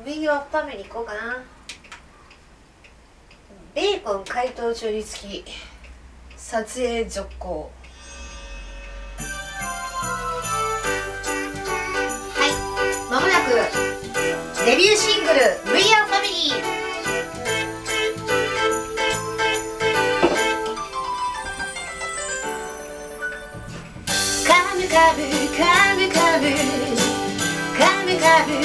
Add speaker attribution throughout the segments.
Speaker 1: We Are Family 行こうかな。ベーコン解凍調理付き撮影続行。はい、まもなくデビューシングル We Are Family。カムカムカムカムカムカムカムカムカムカムカムカ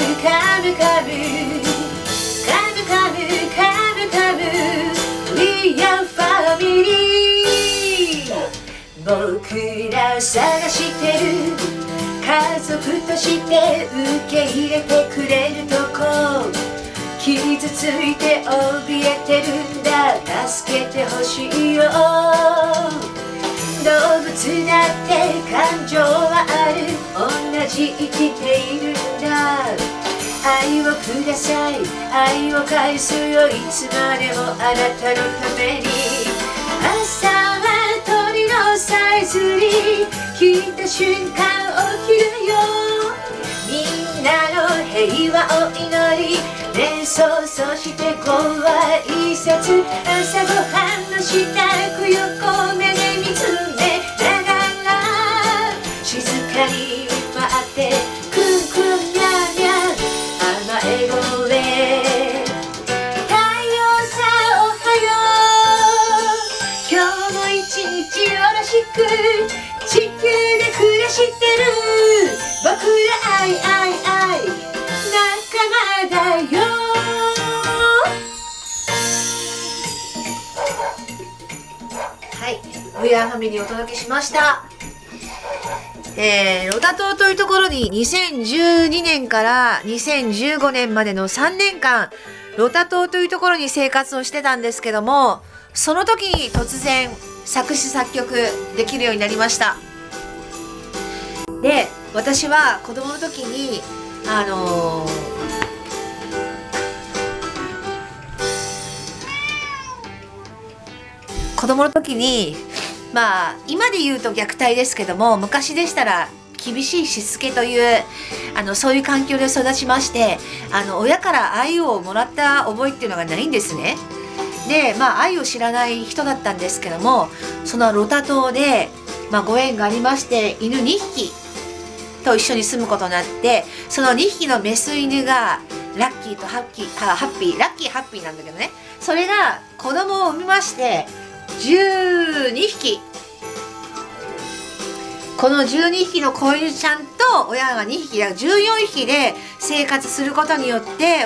Speaker 1: ム We are family。 僕ら探してる家族として受け入れてくれるとこ、傷ついて怯えてるんだ、助けてほしいよ。動物だって感情はある、同じ生きているんだ。愛をください、愛を返すよ、いつまでもあなたのために。朝は鳥のさえずり、聞いた瞬間起きるよ。みんなの平和を祈り、瞑想、そしてご挨拶。朝ごはんの支度、横目で見つめながら、静かに待ってクンクンニャーニャー甘え声。太陽さおはよう、今日も一日よろしく。地球で暮らしてる僕ら愛愛愛仲間だよ。はい、We Are Family お届けしました。ロタ島というところに2012年から2015年までの3年間ロタ島というところに生活をしてたんですけども、その時に突然作詞作曲できるようになりました。で、私は子供の時にまあ今で言うと虐待ですけども、昔でしたら厳しいしつけというそういう環境で育ちまして、親から愛をもらった覚えっていうのがないんですね。で、まあ愛を知らない人だったんですけども、そのロタ島で、ご縁がありまして、犬2匹と一緒に住むことになって、その2匹のメス犬がラッキーとハッピー、ラッキーハッピーなんだけどね、それが子供を産みまして12匹。この12匹の子犬ちゃんと親が2匹だから14匹で生活することによって、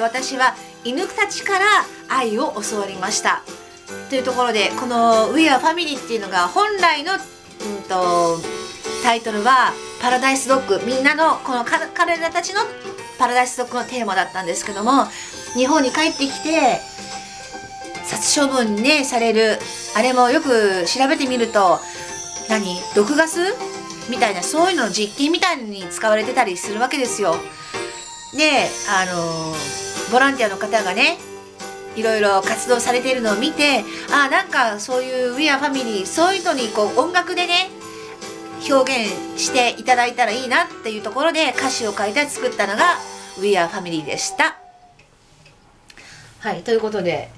Speaker 1: 私は犬たちから愛を教わりましたというところで、この We Are Family っていうのが本来の、タイトルはパラダイスドッグ、みんなのこの彼らたちのパラダイスドッグのテーマだったんですけども、日本に帰ってきて殺処分ねされる、あれもよく調べてみると毒ガスみたいな、そういうのの実験みたいに使われてたりするわけですよ。で、ボランティアの方がねいろいろ活動されているのを見て、なんかそういう We Are Family、 そういうのにこう音楽でね表現していただいたらいいなっていうところで歌詞を書いて作ったのが We Are Family でした。はい、ということで、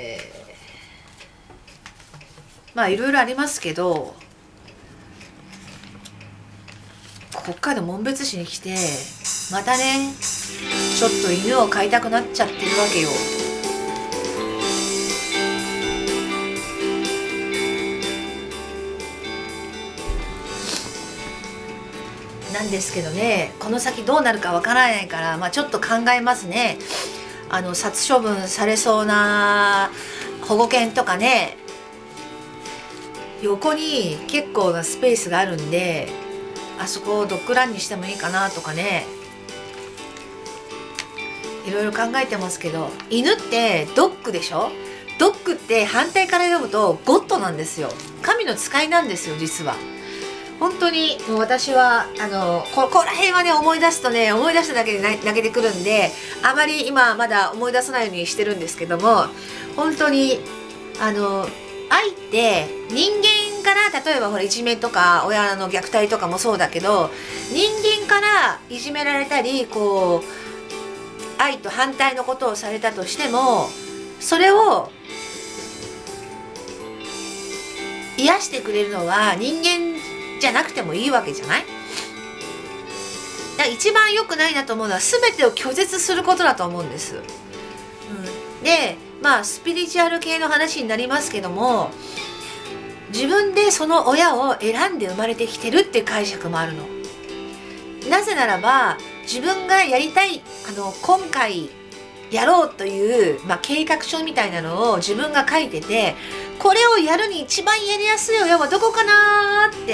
Speaker 1: いろいろありますけど、北海道紋別市に来てまたねちょっと犬を飼いたくなっちゃってるわけよ。なんですけどね、この先どうなるかわからないから、ちょっと考えますね。殺処分されそうな保護犬とかね、横に結構なスペースがあるんで、あそこをドッグランにしてもいいかなとかね、いろいろ考えてますけど、犬ってドッグでしょ。ドッグって反対から読むとゴッドなんですよ。神の使いなんですよ、実は。本当にもう私はここら辺はね思い出すとね、思い出しただけで泣けてくるんで、あまり今まだ思い出さないようにしてるんですけども、本当に愛って人間から、例えばほらいじめとか親の虐待とかもそうだけど、人間からいじめられたりこう愛と反対のことをされたとしても、それを癒してくれるのは人間じゃなくてもいいわけじゃない？だから一番良くないなと思うのは全てを拒絶することだと思うんです。でスピリチュアル系の話になりますけども、自分でその親を選んで生まれてきてるっていう解釈もあるの。なぜならば自分がやりたい今回やろうという、計画書みたいなのを自分が書いてて、これをやるに一番やりやすい親はどこかなーって、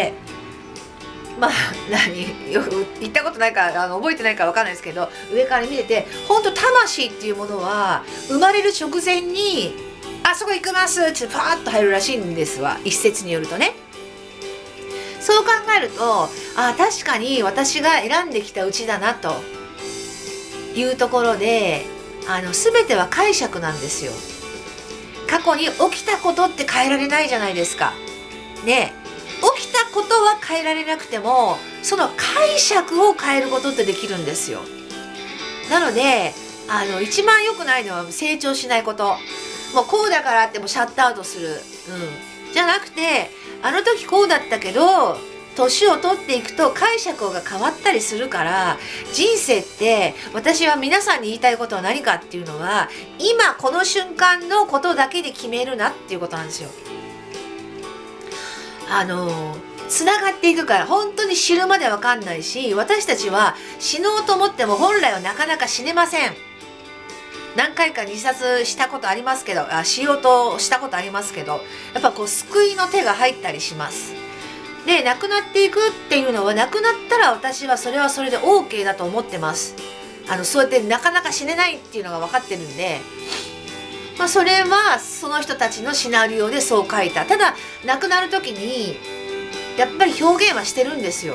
Speaker 1: よく言ったことないから覚えてないから分かんないですけど、上から見てて、本当魂っていうものは生まれる直前にあそこ行きますってパーッと入るらしいんですわ、一説によるとね。そう考えると確かに私が選んできたうちだなというところで、全ては解釈なんですよ。過去に起きたことって変えられないじゃないですかね。起きたことは変えられなくても、その解釈を変えることってできるんですよ。なので一番良くないのは成長しないこと。もうこうだからってもうシャットアウトする、じゃなくて、あの時こうだったけど年を取っていくと解釈が変わったりするから、人生って私は皆さんに言いたいことは何かっていうのは、今この瞬間のことだけで決めるなっていうことなんですよ。つながっていくから、本当に死ぬまでわかんないし、私たちは死のうと思っても本来はなかなか死ねません。何回か自殺したことありますけど、しようとしたことありますけど、やっぱ救いの手が入ったりします。で亡くなっていくっていうのは、亡くなったら私はそれはそれで OK だと思ってます。そうやってなかなか死ねないっていうのが分かってるんで、それはその人たちのシナリオでそう書いた。ただ亡くなる時にやっぱり表現はしてるんですよ。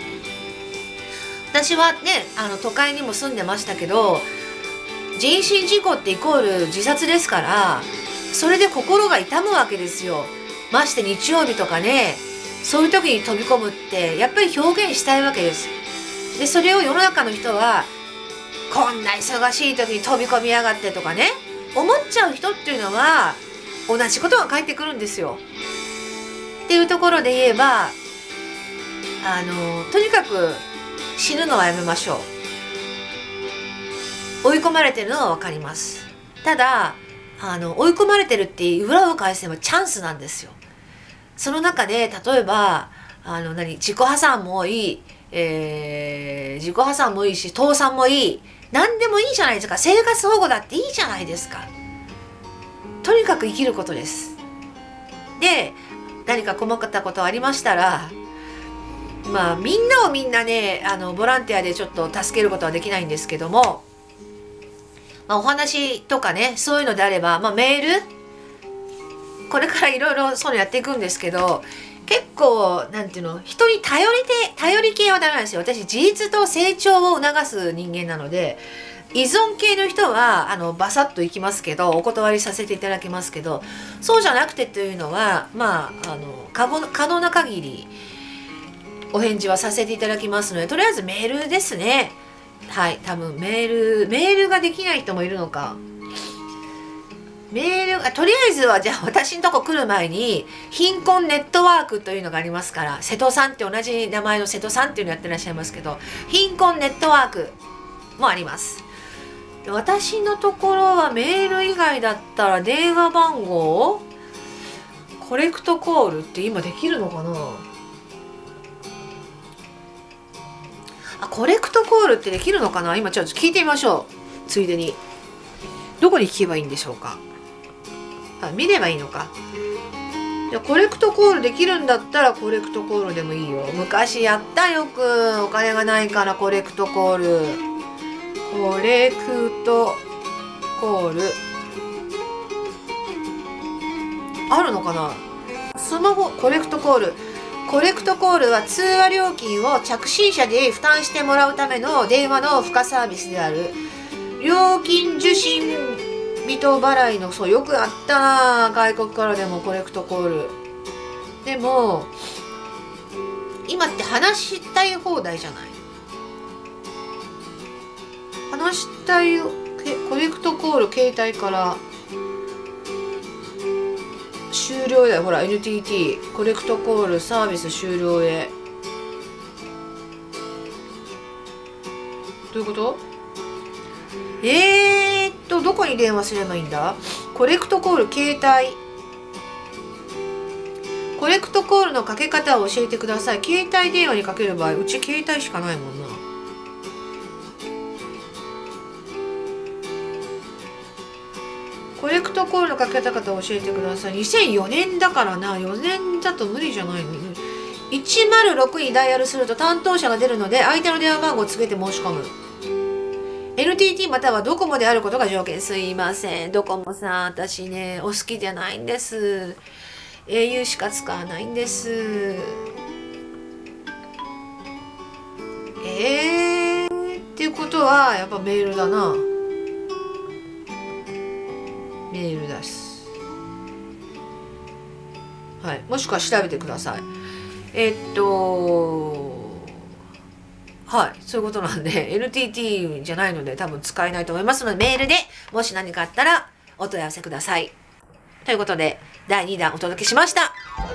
Speaker 1: 私はね都会にも住んでましたけど、人身事故ってイコール自殺ですから、それで心が痛むわけですよ。まして日曜日とかね、そういう時に飛び込むってやっぱり表現したいわけです。でそれを世の中の人は、こんな忙しい時に飛び込みやがってとかね思っちゃう人っていうのは同じことが返ってくるんですよ。っていうところで言えばとにかく死ぬのはやめましょう。追い込まれてるのは分かります。ただ追い込まれてるって裏を返せばチャンスなんですよ。その中で例えば自己破産もいい、自己破産もいいし倒産もいい、何でもいいじゃないですか。生活保護だっていいじゃないですか。とにかく生きることです。で何か困ったことありましたら、みんなをみんなねボランティアでちょっと助けることはできないんですけども、お話とかねそういうのであれば、メールこれからいろいろそういうのやっていくんですけど、結構なんていうの、人に頼り系はダメなんですよ。私自立と成長を促す人間なので、依存系の人はバサッといきますけど、お断りさせていただきますけど、そうじゃなくてというのは可能な限りお返事はさせていただきますので、とりあえずメールですね。はい、多分メールができない人もいるのか。メールとりあえずはじゃあ私のとこ来る前に貧困ネットワークというのがありますから、瀬戸さんって同じ名前の瀬戸さんっていうのやってらっしゃいますけど、貧困ネットワークもあります。私のところはメール以外だったら電話番号コレクトコールって今できるのかな。コレクトコールってできるのかな。今ちょっと聞いてみましょう。ついでにどこに聞けばいいんでしょうか。見ればいいのか。じゃコレクトコールできるんだったらコレクトコールでもいいよ。昔やったよく。お金がないからコレクトコール。コレクトコールあるのかな。スマホコレクトコール。コレクトコールは通話料金を着信者で負担してもらうための電話の付加サービスである。料金受信未答払いの、そうよくあったな、外国からでもコレクトコール。でも今って話したい放題じゃない。話したいコネクトコール携帯から終了だよ。ほら NTT コネクトコールサービス終了へ。どういうこと？どこに電話すればいいんだ？コネクトコール携帯。コネクトコールのかけ方を教えてください。携帯電話にかける場合、うち携帯しかないもんな。コネクトコールのかけ方を教えてください。2004年だからな。4年だと無理じゃないの。106にダイヤルすると担当者が出るので、相手の電話番号をつけて申し込む。NTT またはドコモであることが条件。すいません。ドコモさん、私ね、お好きじゃないんです。au しか使わないんです。っていうことは、やっぱメールだな。メールです。はい。もしくは調べてください。はい。そういうことなんで、NTT じゃないので多分使えないと思いますので、メールでもし何かあったらお問い合わせください。ということで、第2弾お届けしました。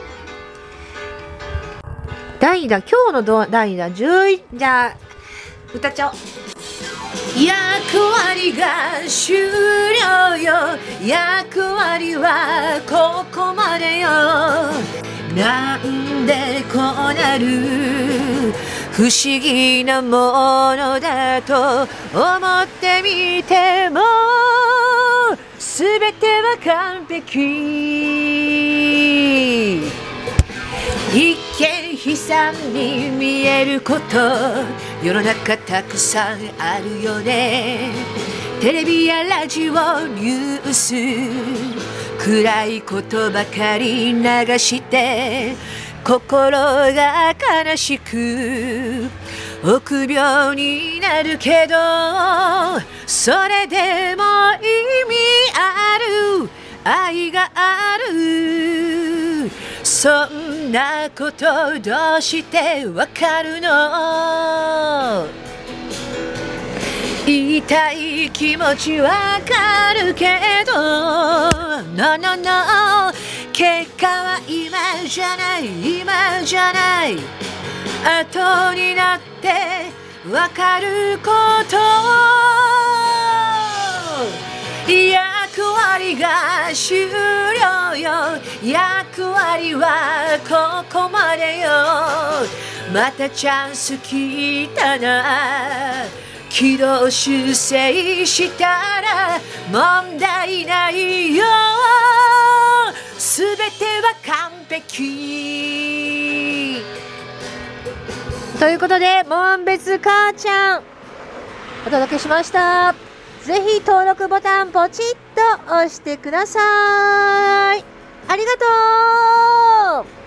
Speaker 1: 第2弾、今日の第2弾、11、じゃあ、歌っちゃおう。役割が終了よ。役割はここまでよ。なんでこうなる？不思議なものだと思ってみても、すべては完璧。一見悲惨に見えること、世の中たくさんあるよね。テレビやラジオ、ニュース、暗いことばかり流して心が悲しく臆病になるけど、それでも意味ある、愛がある。そんなことどうしてわかるの？言いたい気持ちわかるけど、 No no no、 結果は今じゃない、今じゃない、後になってわかること。役割が終了よ。役割はここまでよ。またチャンス来たな。軌道修正したら問題ないよ。すべては完璧。ということで、紋別母ちゃんお届けしました。ぜひ登録ボタンポチッと押してください。ありがとう。